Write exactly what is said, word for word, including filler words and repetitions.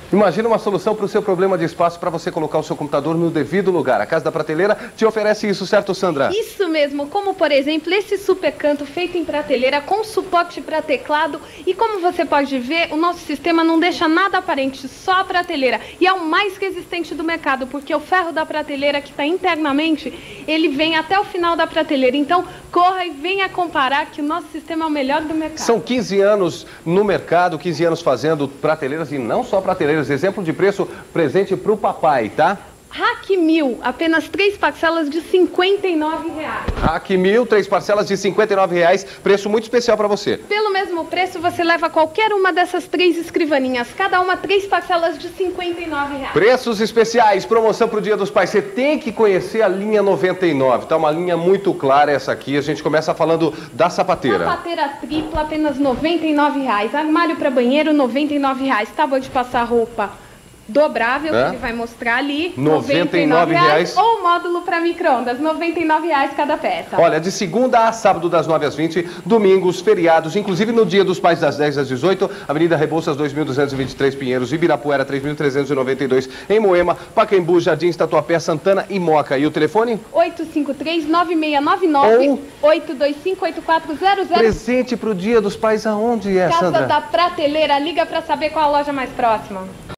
Imagina uma solução para o seu problema de espaço para você colocar o seu computador no devido lugar. A Casa da Prateleira te oferece isso, certo, Sandra? Isso mesmo, como por exemplo esse super canto feito em prateleira com suporte para teclado. E como você pode ver, o nosso sistema não deixa nada aparente, só a prateleira. E é o mais resistente do mercado, porque o ferro da prateleira que está internamente, ele vem até o final da prateleira. Então corra e venha comparar que o nosso sistema é o melhor do mercado. São quinze anos no mercado, quinze anos fazendo prateleiras e não só prateleiras. Exemplo de preço presente para o papai, tá? Rack Mil, apenas três parcelas de cinquenta e nove reais. Rack Mil, três parcelas de cinquenta e nove reais, preço muito especial para você. Pelo mesmo preço, você leva qualquer uma dessas três escrivaninhas, cada uma três parcelas de cinquenta e nove reais. Preços especiais, promoção para o Dia dos Pais. Você tem que conhecer a linha noventa e nove, tá? Uma linha muito clara essa aqui. A gente começa falando da sapateira. Sapateira tripla, apenas noventa e nove reais. Armário para banheiro, noventa e nove reais. Tábua de passar roupa dobrável, é? Que ele vai mostrar ali, noventa e nove reais. Ou módulo para micro-ondas, noventa e nove reais cada peça. Olha, de segunda a sábado das nove às vinte, domingos, feriados, inclusive no Dia dos Pais das dez às dezoito, Avenida Rebouças dois mil duzentos e vinte e três, Pinheiros, Ibirapuera três mil trezentos e noventa e dois, em Moema, Pacaembu, Jardim, Tatuapé, Santana e Moca. E o telefone? oito cinco três, nove seis nove nove, Ou... oito dois cinco, oito quatro zero zero. Presente pro Dia dos Pais aonde é, Casa Sandra? da Prateleira, liga para saber qual a loja mais próxima.